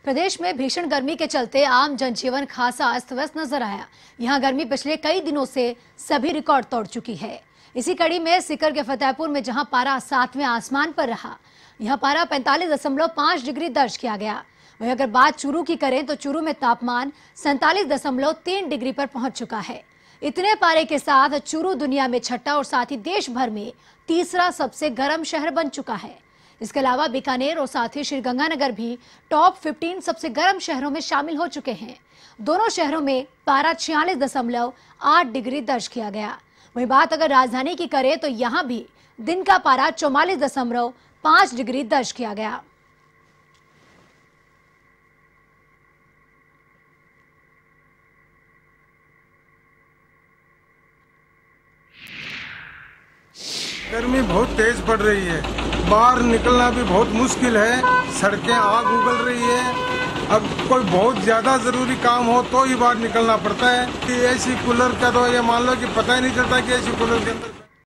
प्रदेश में भीषण गर्मी के चलते आम जनजीवन खासा अस्त व्यस्त नजर आया। यहां गर्मी पिछले कई दिनों से सभी रिकॉर्ड तोड़ चुकी है। इसी कड़ी में सीकर के फतेहपुर में जहां पारा 7वें आसमान पर रहा, यहां पारा 45.5 डिग्री दर्ज किया गया। वहीं अगर बात चूरू की करें तो चूरू में तापमान 47.3 डिग्री पर पहुंच चुका है। इतने पारे के साथ चूरू दुनिया में छठा और साथ ही देश भर में तीसरा सबसे गर्म शहर बन चुका है। इसके अलावा बीकानेर और साथ ही श्रीगंगानगर भी टॉप 15 सबसे गर्म शहरों में शामिल हो चुके हैं। दोनों शहरों में पारा 46.8 डिग्री दर्ज किया गया। वहीं बात अगर राजधानी की करें तो यहां भी दिन का पारा 44.5 डिग्री दर्ज किया गया। गर्मी बहुत तेज पड़ रही है, बाहर निकलना भी बहुत मुश्किल है, सड़कें आग उगल रही है। अब कोई बहुत ज्यादा जरूरी काम हो तो ही बाहर निकलना पड़ता है कि एसी कूलर का तो ये मान लो कि पता ही नहीं चलता कि एसी कूलर के अंदर